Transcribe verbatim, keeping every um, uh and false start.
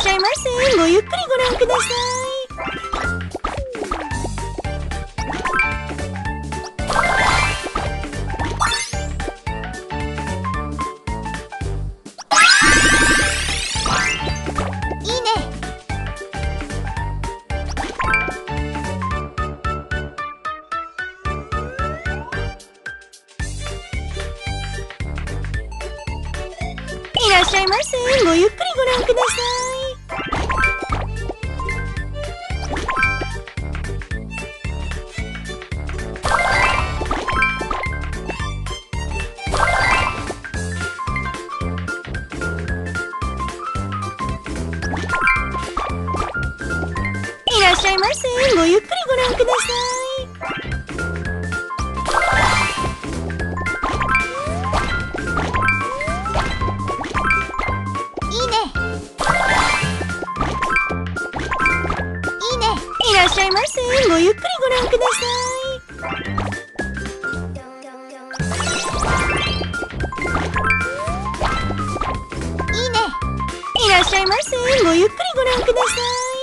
っしゃいませ。ごゆっくりご覧ください。いらっしゃいませ。ごゆっくりご覧ください。いらっしゃいませ。ごゆっくりご覧ください。いらっしゃいませ。ごゆっくりご覧ください。いいね。いらっしゃいませ。ごゆっくりご覧ください。